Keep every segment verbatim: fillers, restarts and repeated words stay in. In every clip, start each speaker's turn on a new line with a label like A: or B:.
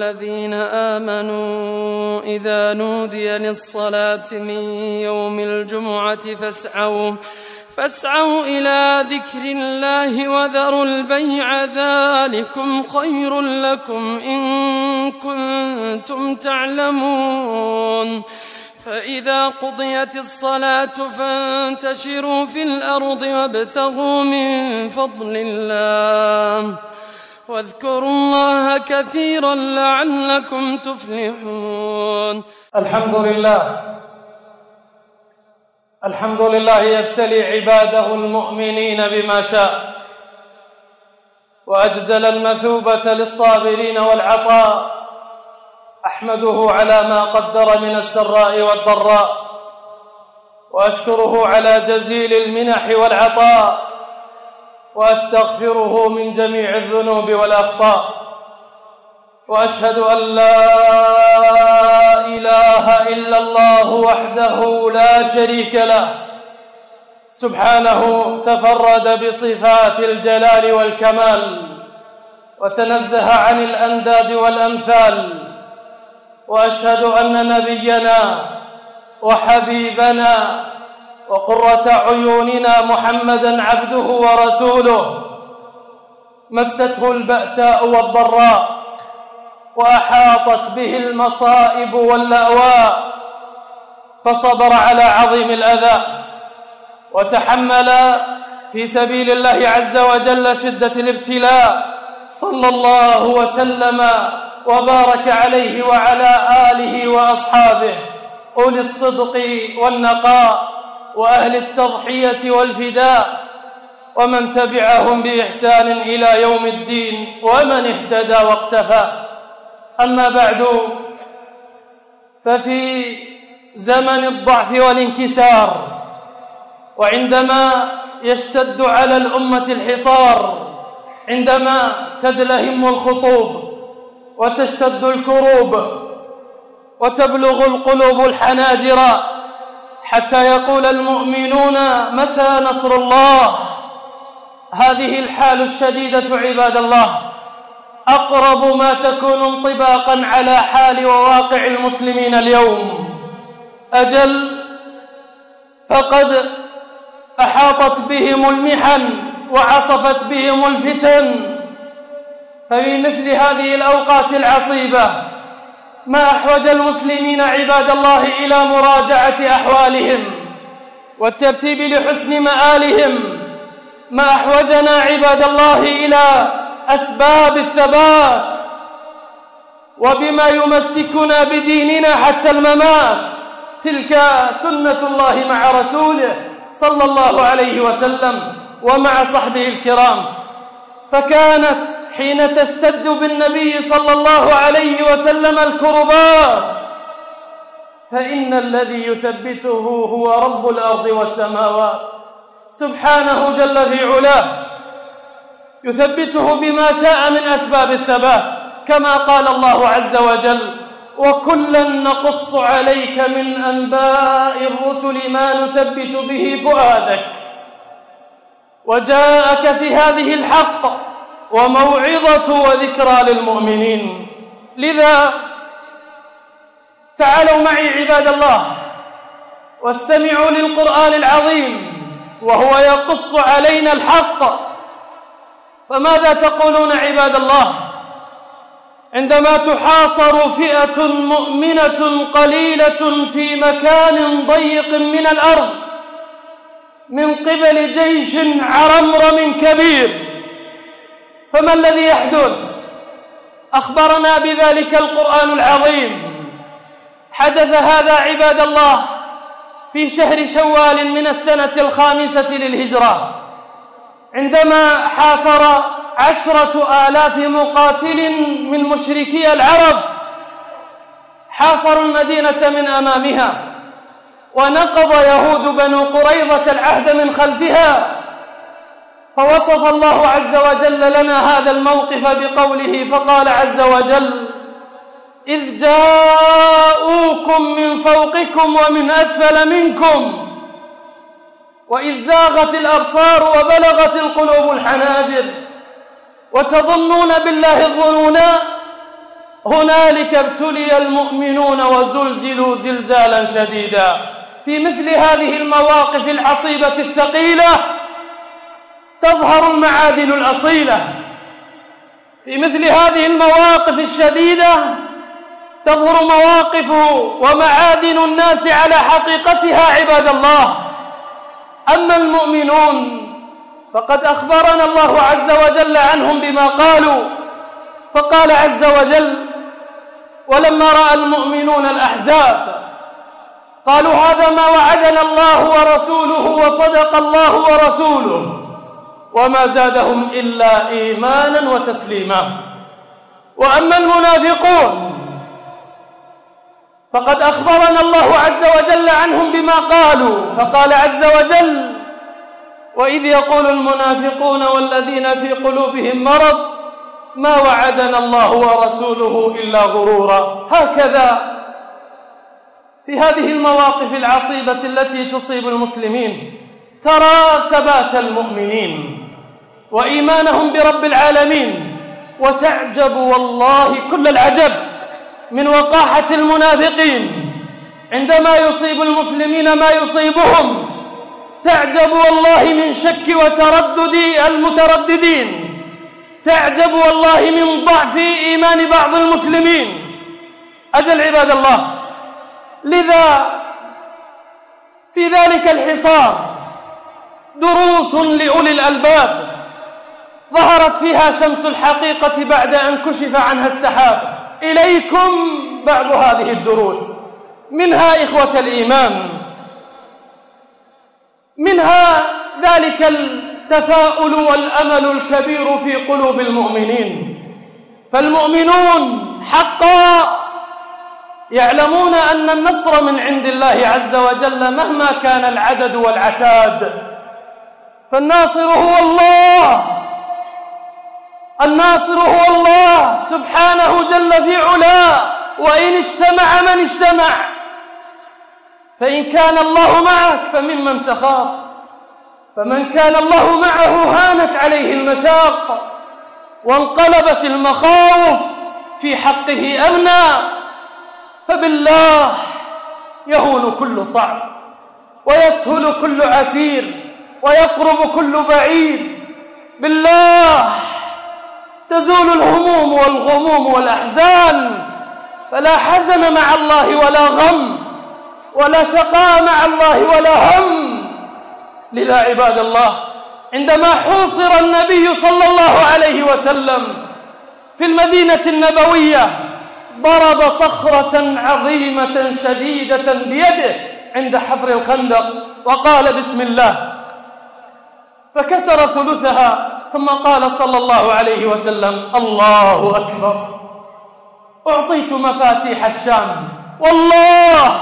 A: الذين آمنوا إذا نودي للصلاة من يوم الجمعة فاسعوا فاسعوا إلى ذكر الله وذروا البيع ذلكم خير لكم إن كنتم تعلمون. فإذا قضيت الصلاة فانتشروا في الأرض وابتغوا من فضل الله واذكروا الله كثيرا لعلكم تفلحون.
B: الحمد لله الحمد لله يبتلي عباده المؤمنين بما شاء، وأجزل المثوبة للصابرين والعطاء. أحمده على ما قدر من السراء والضراء، وأشكره على جزيل المنح والعطاء، وأستغفره من جميع الذنوب والأخطاء. وأشهد أن لا إله إلا الله وحده لا شريك له، سبحانه تفرد بصفات الجلال والكمال، وتنزه عن الأنداد والأمثال. وأشهد أن نبينا وحبيبنا وقرة عيوننا محمدًا عبده ورسوله مسته البأساء والضراء، وأحاطت به المصائب واللأواء، فصبر على عظيم الأذى وتحمل في سبيل الله عز وجل شدة الابتلاء، صلى الله وسلم وبارك عليه وعلى آله وأصحابه أولي الصدق والنقاء وأهل التضحية والفداء، ومن تبعهم بإحسان إلى يوم الدين ومن اهتدى واقتفى. أما بعد، ففي زمن الضعف والانكسار، وعندما يشتد على الأمة الحصار، عندما تدلهم الخطوب وتشتد الكروب وتبلغ القلوب الحناجر، حتى يقول المؤمنون متى نصر الله، هذه الحال الشديدة عباد الله أقرب ما تكون انطباقا على حال وواقع المسلمين اليوم. أجل، فقد أحاطت بهم المحن وعصفت بهم الفتن. ففي مثل هذه الأوقات العصيبة ما أحوج المسلمين عباد الله إلى مراجعة أحوالهم والترتيب لحسن مآلهم، ما أحوجنا عباد الله إلى أسباب الثبات وبما يمسكنا بديننا حتى الممات. تلك سنة الله مع رسوله صلى الله عليه وسلم ومع صحبه الكرام، فكانت حين تشتد بالنبي صلى الله عليه وسلم الكربات فإن الذي يثبته هو رب الأرض والسماوات سبحانه جل في علاه، يثبته بما شاء من أسباب الثبات، كما قال الله عز وجل: وكلا نقص عليك من أنباء الرسل ما نثبت به فؤادك. وجاءك في هذه الحق وموعظة وذكرى للمؤمنين. لذا تعالوا معي عباد الله واستمعوا للقرآن العظيم وهو يقص علينا الحق. فماذا تقولون عباد الله عندما تحاصر فئة مؤمنة قليلة في مكان ضيق من الأرض من قبل جيش عرمرم كبير؟ فما الذي يحدث؟ أخبرنا بذلك القرآن العظيم. حدث هذا عباد الله في شهر شوال من السنة الخامسة للهجرة، عندما حاصر عشرة آلاف مقاتل من مشركي العرب حاصروا المدينة من أمامها، ونقض يهود بنو قريظة العهد من خلفها. فوصف الله عز وجل لنا هذا الموقف بقوله، فقال عز وجل: إذ جاءوكم من فوقكم ومن أسفل منكم وإذ زاغت الأبصار وبلغت القلوب الحناجر وتظنون بالله الظنونا هنالك ابتلي المؤمنون وزلزلوا زلزالا شديدا. في مثل هذه المواقف العصيبة الثقيلة تظهر المعادن الأصيلة. في مثل هذه المواقف الشديدة تظهر مواقف ومعادن الناس على حقيقتها عباد الله. أما المؤمنون فقد أخبرنا الله عز وجل عنهم بما قالوا، فقال عز وجل: ولما رأى المؤمنون الأحزاب قالوا هذا ما وعدنا الله ورسوله وصدق الله ورسوله وما زادهم إلا إيمانا وتسليما. وأما المنافقون فقد أخبرنا الله عز وجل عنهم بما قالوا، فقال عز وجل: وإذ يقول المنافقون والذين في قلوبهم مرض ما وعدنا الله ورسوله إلا غرورا. هكذا في هذه المواقف العصيبة التي تصيب المسلمين ترى ثبات المؤمنين وإيمانهم برب العالمين، وتعجب والله كل العجب من وقاحة المنافقين عندما يصيب المسلمين ما يصيبهم. تعجب والله من شك وتردد المترددين، تعجب والله من ضعف إيمان بعض المسلمين. أجل عباد الله، لذا في ذلك الحصار دروس لأولي الألباب ظهرت فيها شمس الحقيقة بعد أن كشف عنها السحاب. إليكم بعض هذه الدروس، منها إخوة الإيمان، منها ذلك التفاؤل والأمل الكبير في قلوب المؤمنين. فالمؤمنون حقا يعلمون أن النصر من عند الله عز وجل مهما كان العدد والعتاد، فالناصر هو الله، الناصر هو الله سبحانه جل في علاه. وإن اجتمع من اجتمع، فإن كان الله معك فممن تخاف، فمن كان الله معه هانت عليه المشاق وانقلبت المخاوف في حقه أمنا. فبالله يهون كل صعب ويسهل كل عسير ويقرب كل بعيد. بالله تزول الهموم والغموم والأحزان، فلا حزن مع الله ولا غم، ولا شقاء مع الله ولا هم. لذا عباد الله، عندما حوصر النبي صلى الله عليه وسلم في المدينة النبوية ضرب صخرة عظيمة شديدة بيده عند حفر الخندق وقال بسم الله، فكسر ثلثها، ثم قال صلى الله عليه وسلم: الله أكبر، أعطيت مفاتيح الشام، والله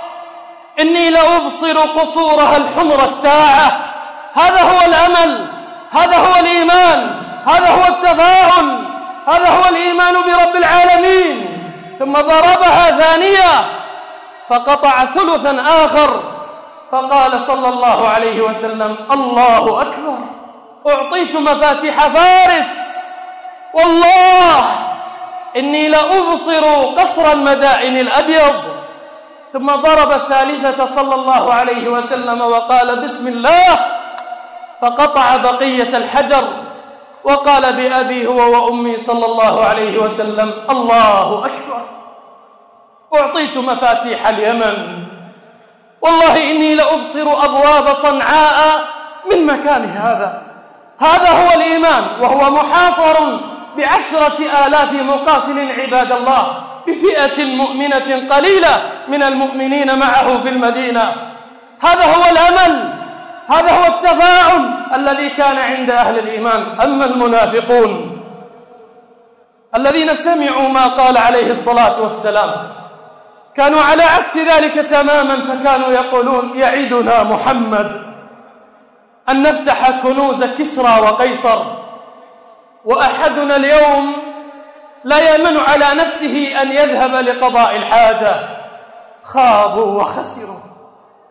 B: إني لأبصر قصورها الحمر الساعة. هذا هو الأمل، هذا هو الإيمان، هذا هو التفاؤل، هذا هو الإيمان برب العالمين. ثم ضربها ثانية فقطع ثلثا آخر، فقال صلى الله عليه وسلم: الله أكبر، أعطيت مفاتيح فارس، والله إني لأبصر قصر المدائن الأبيض. ثم ضرب الثالثة صلى الله عليه وسلم وقال بسم الله، فقطع بقية الحجر وقال بأبي هو وأمي صلى الله عليه وسلم: الله أكبر، أعطيت مفاتيح اليمن، والله إني لأبصر أبواب صنعاء من مكان هذا. هذا هو الإيمان، وهو محاصر بعشرة آلاف مقاتل عباد الله، بفئة مؤمنة قليلة من المؤمنين معه في المدينة. هذا هو الأمل، هذا هو التفاؤل الذي كان عند أهل الإيمان. أما المنافقون الذين سمعوا ما قال عليه الصلاة والسلام كانوا على عكس ذلك تماما، فكانوا يقولون: يعدنا محمد أن نفتح كنوز كسرى وقيصر، وأحدنا اليوم لا يأمن على نفسه أن يذهب لقضاء الحاجة. خابوا وخسروا.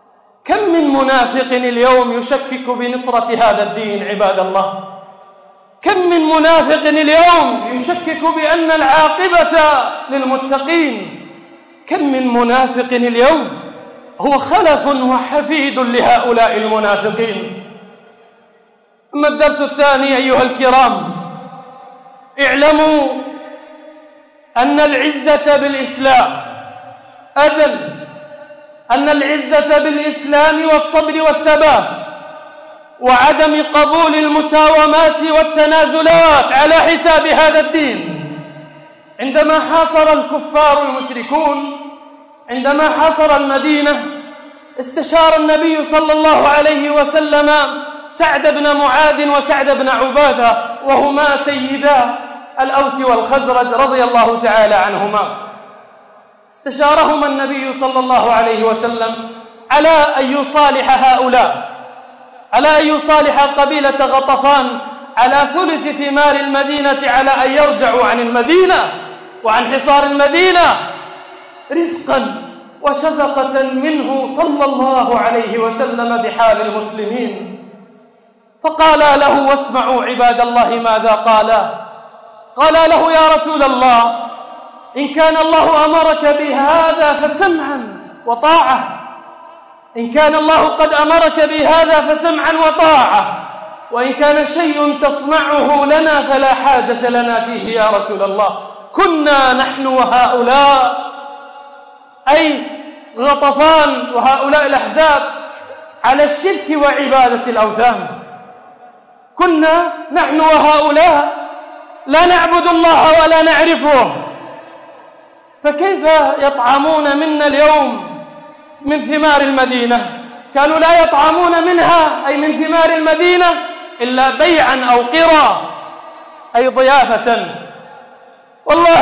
B: كم من منافق اليوم يشكك بنصرة هذا الدين عباد الله، كم من منافق اليوم يشكك بأن العاقبة للمتقين، كم من منافق اليوم هو خلف وحفيد لهؤلاء المنافقين. أما الدرس الثاني أيها الكرام، اعلموا أن العزة بالإسلام أجل أن العزة بالإسلام والصبر والثبات وعدم قبول المساومات والتنازلات على حساب هذا الدين. عندما حاصر الكفار المشركون عندما حاصر المدينة استشار النبي صلى الله عليه وسلم سعد بن معاذ وسعد بن عبادة، وهما سيدا الأوس والخزرج رضي الله تعالى عنهما. استشارهما النبي صلى الله عليه وسلم على أن يصالح هؤلاء، على أن يصالح قبيلة غطفان على ثلث ثمار المدينة، على أن يرجعوا عن المدينة وعن حصار المدينة رفقا وشفقة منه صلى الله عليه وسلم بحال المسلمين. فقال له: واسمعوا عباد الله ماذا قال. قال له: يا رسول الله، إن كان الله أمرك بهذا فسمعا وطاعة، إن كان الله قد أمرك بهذا فسمعا وطاعة، وإن كان شيء تصنعه لنا فلا حاجة لنا فيه يا رسول الله. كنا نحن وهؤلاء، أي غطفان وهؤلاء الأحزاب، على الشرك وعبادة الأوثان. كنا نحن وهؤلاء لا نعبد الله ولا نعرفه، فكيف يطعمون منا اليوم من ثمار المدينة؟ كانوا لا يطعمون منها، أي من ثمار المدينة، إلا بيعا أو قرا، أي ضيافة. والله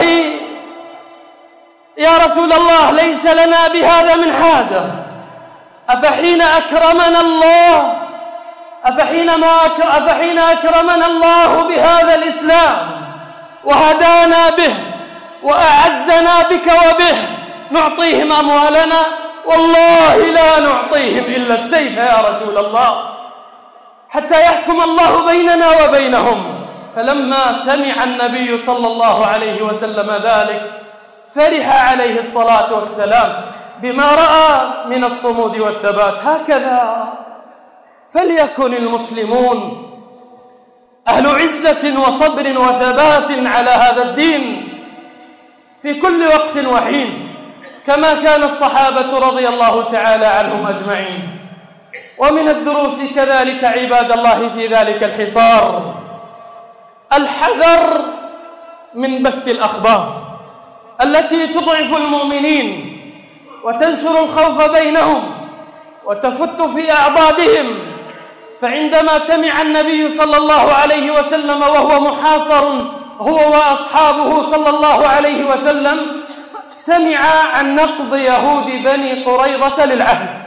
B: يا رسول الله ليس لنا بهذا من حاجة. أفحين أكرمنا الله أفحين, ما أفحين أكرمنا الله بهذا الإسلام وهدانا به وأعزنا بك وبه نعطيهم أموالنا؟ والله لا نعطيهم إلا السيف يا رسول الله، حتى يحكم الله بيننا وبينهم. فلما سمع النبي صلى الله عليه وسلم ذلك فرح عليه الصلاة والسلام بما رأى من الصمود والثبات. هكذا فليكن المسلمون أهل عزة وصبر وثبات على هذا الدين في كل وقت وحين، كما كان الصحابة رضي الله تعالى عنهم أجمعين. ومن الدروس كذلك عباد الله في ذلك الحصار الحذر من بث الأخبار التي تضعف المؤمنين وتنشر الخوف بينهم وتفت في أعضادهم. فعندما سمع النبي صلى الله عليه وسلم وهو محاصر هو وأصحابه صلى الله عليه وسلم، سمع عن نقض يهود بني قريظة للعهد،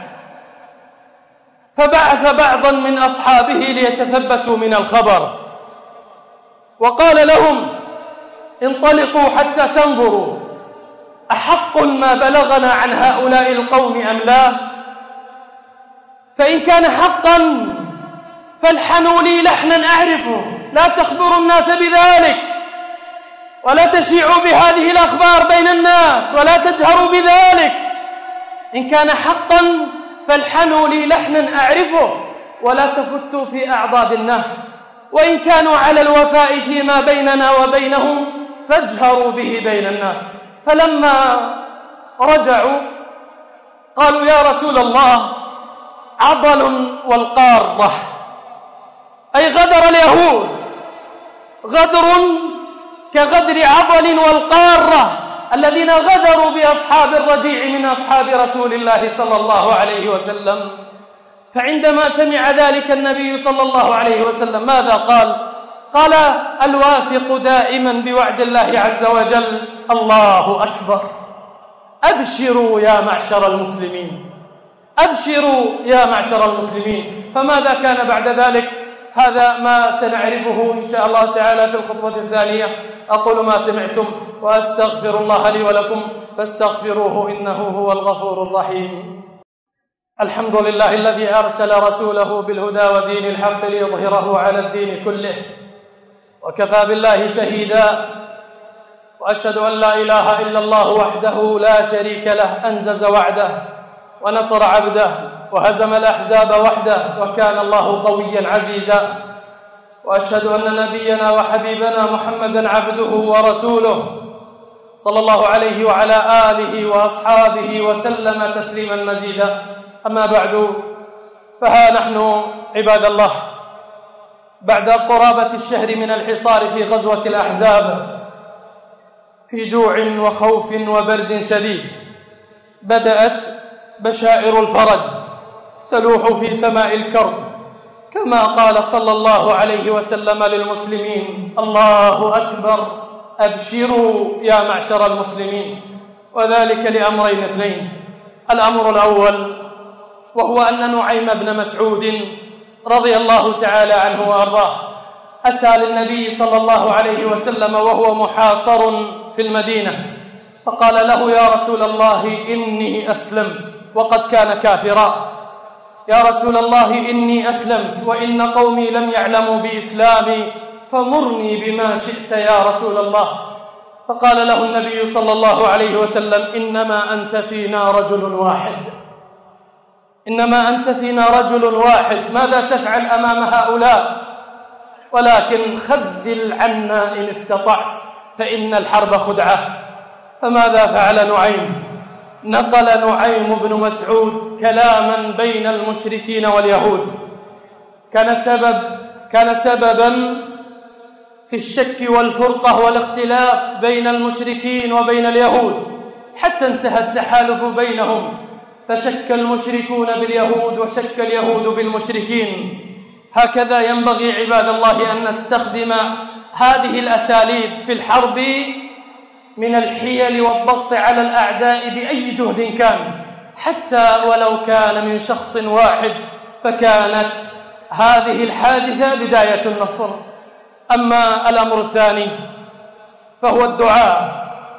B: فبعث بعضا من أصحابه ليتثبتوا من الخبر، وقال لهم: انطلقوا حتى تنظروا أحق ما بلغنا عن هؤلاء القوم أم لا؟ فإن كان حقا فالحنوا لي لحنا أعرفه، لا تخبروا الناس بذلك ولا تشيعوا بهذه الأخبار بين الناس ولا تجهروا بذلك. إن كان حقا فالحنوا لي لحنا أعرفه ولا تفتوا في أعضاد الناس، وإن كانوا على الوفاء فيما بيننا وبينهم فاجهروا به بين الناس. فلما رجعوا قالوا: يا رسول الله، عضل والقارة، أي غدر اليهود غدر كغدر عضل والقارة الذين غدروا بأصحاب الرجيع من أصحاب رسول الله صلى الله عليه وسلم. فعندما سمع ذلك النبي صلى الله عليه وسلم ماذا قال؟ قال: الواثق دائما بوعد الله عز وجل الله أكبر، أبشروا يا معشر المسلمين، أبشروا يا معشر المسلمين. فماذا كان بعد ذلك؟ هذا ما سنعرفه إن شاء الله تعالى في الخطبة الثانية. أقول ما سمعتم وأستغفر الله لي ولكم فاستغفروه إنه هو الغفور الرحيم. الحمد لله الذي أرسل رسوله بالهدى ودين الحق ليظهره على الدين كله وكفى بالله شهيدا، وأشهد أن لا إله إلا الله وحده لا شريك له أنجز وعده ونصر عبده وهزم الأحزاب وحده وكان الله قويا عزيزا. وأشهد أن نبينا وحبيبنا محمدا عبده ورسوله صلى الله عليه وعلى آله وأصحابه وسلم تسليما مزيدا. أما بعد، فها نحن عباد الله بعد قرابة الشهر من الحصار في غزوة الأحزاب في جوع وخوف وبرد شديد، بدأت بشائر الفرج تلوح في سماء الكرب، كما قال صلى الله عليه وسلم للمسلمين: الله أكبر، أبشروا يا معشر المسلمين. وذلك لأمرين اثنين: الأمر الأول وهو أن نعيم بن مسعود رضي الله تعالى عنه وأرضاه أتى للنبي صلى الله عليه وسلم وهو محاصر في المدينة، فقال له: يا رسول الله إني أسلمت، وقد كان كافرا. يا رسول الله إني أسلمت وإن قومي لم يعلموا بإسلامي، فمرني بما شئت يا رسول الله. فقال له النبي صلى الله عليه وسلم: إنما أنت فينا رجل واحد، إنما أنت فينا رجل واحد، ماذا تفعل أمام هؤلاء؟ ولكن خذل عنا إن استطعت، فإن الحرب خدعة. فماذا فعل نعيم؟ نقل نعيم بن مسعود كلاما بين المشركين واليهود كان سبب كان سببا في الشك والفرقة والاختلاف بين المشركين وبين اليهود، حتى انتهى التحالف بينهم، فشك المشركون باليهود وشك اليهود بالمشركين. هكذا ينبغي عباد الله أن نستخدم هذه الأساليب في الحرب من الحيل والضغط على الأعداء بأي جهد كان، حتى ولو كان من شخص واحد، فكانت هذه الحادثة بداية النصر. أما الأمر الثاني فهو الدعاء.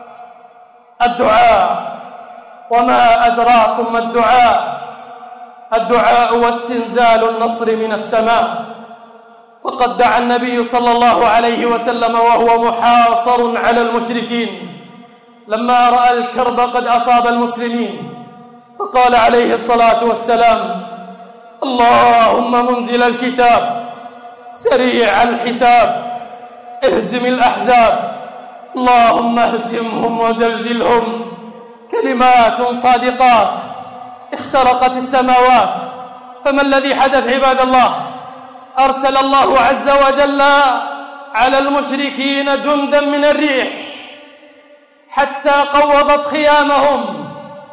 B: الدعاء، وما أدراكم ما الدعاء؟ الدعاء واستنزال النصر من السماء. فقد دعا النبي صلى الله عليه وسلم وهو محاصر على المشركين لما رأى الكرب قد أصاب المسلمين، فقال عليه الصلاة والسلام: اللهم منزل الكتاب سريع الحساب اهزم الأحزاب، اللهم اهزمهم وزلزلهم. كلمات صادقات اخترقت السماوات. فما الذي حدث عباد الله؟ أرسل الله عز وجل على المشركين جندا من الريح حتى قوضت خيامهم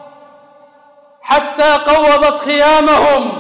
B: حتى قوضت خيامهم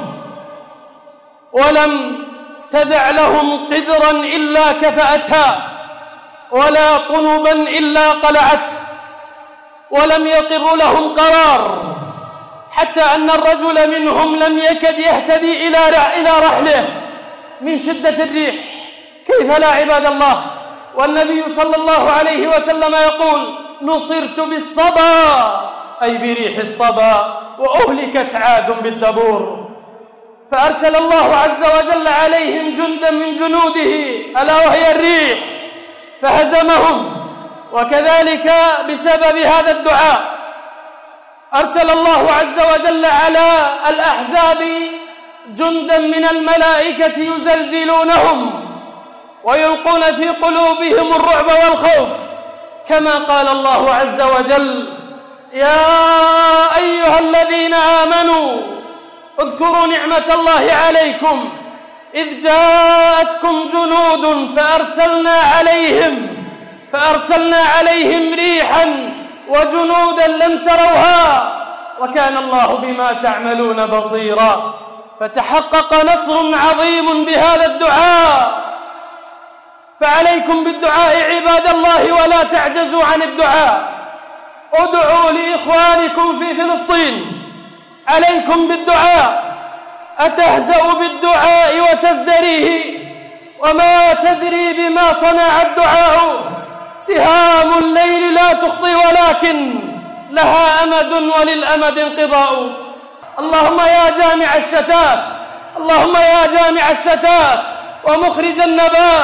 B: ولم تدع لهم قدرا إلا كفأتها، ولا قنبا إلا قلعته، ولم يقر لهم قرار، حتى أن الرجل منهم لم يكد يهتدي إلى رحله من شدة الريح. كيف لا عباد الله؟ والنبي صلى الله عليه وسلم يقول: نصرت بالصبا، أي بريح الصبا، وأهلكت عاد بالدبور. فأرسل الله عز وجل عليهم جندا من جنوده ألا وهي الريح فهزمهم. وكذلك بسبب هذا الدعاء أرسل الله عز وجل على الأحزاب جندا من الملائكة يزلزلونهم ويلقون في قلوبهم الرعب والخوف، كما قال الله عز وجل: يا أيها الذين آمنوا اذكروا نعمة الله عليكم إذ جاءتكم جنود فأرسلنا عليهم فأرسلنا عليهم ريحا وجنودا لم تروها وكان الله بما تعملون بصيرا. فتحقق نصر عظيم بهذا الدعاء، فعليكم بالدعاء عباد الله ولا تعجزوا عن الدعاء. ادعوا لإخوانكم في فلسطين، عليكم بالدعاء. أتهزأ بالدعاء وتزدريه وما تدري بما صنع الدعاء؟ سهام الليل لا تخطي ولكن لها أمد وللأمد انقضاء. اللهم يا جامع الشتات، اللهم يا جامع الشتات ومخرج النبات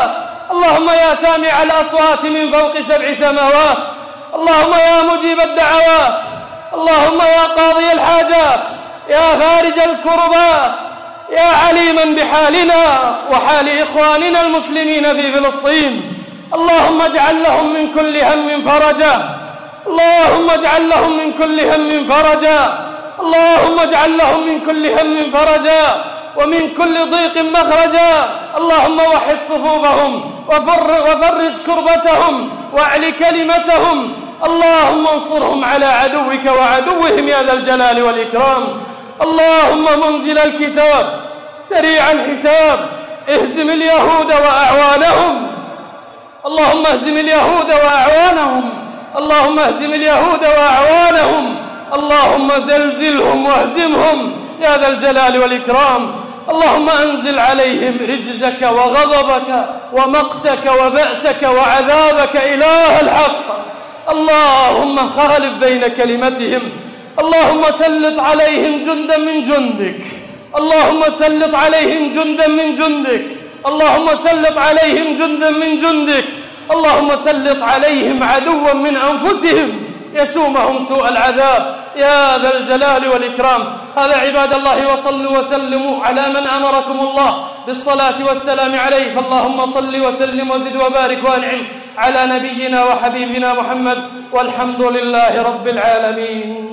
B: اللهم يا سامع الأصوات من فوق سبع سماوات، اللهم يا مجيب الدعوات، اللهم يا قاضي الحاجات، يا فارج الكربات، يا عليما بحالنا وحال إخواننا المسلمين في فلسطين، اللهم اجعل لهم من كل هم فرجا، اللهم اجعل لهم من كل هم فرجا، اللهم اجعل لهم من كل هم فرجا ومن كل ضيق مخرجا، اللهم وحد صفوفهم وفرج كربتهم واعل كلمتهم، اللهم انصرهم على عدوك وعدوهم يا ذا الجلال والإكرام، اللهم منزل الكتاب سريع الحساب اهزم اليهود وأعوانهم، اللهم اهزم اليهود وأعوانهم، اللهم اهزم اليهود وأعوانهم، اللهم زلزلهم واهزمهم يا ذا الجلال والإكرام، اللهم أنزل عليهم رجزك وغضبك ومقتك وبأسك وعذابك إله الحق، اللهم خالف بين كلمتهم، اللهم سلط عليهم جندا من جندك، اللهم سلط عليهم جندا من جندك، اللهم سلط عليهم جندا من جندك، اللهم سلط عليهم عدوا من أنفسهم يسومهم سوء العذاب يا ذا الجلال والإكرام. هذا عباد الله، وصلوا وسلموا على من أمركم الله بالصلاة والسلام عليه، فاللهم صل وسلم وزد وبارك وأنعم على نبينا وحبيبنا محمد، والحمد لله رب العالمين.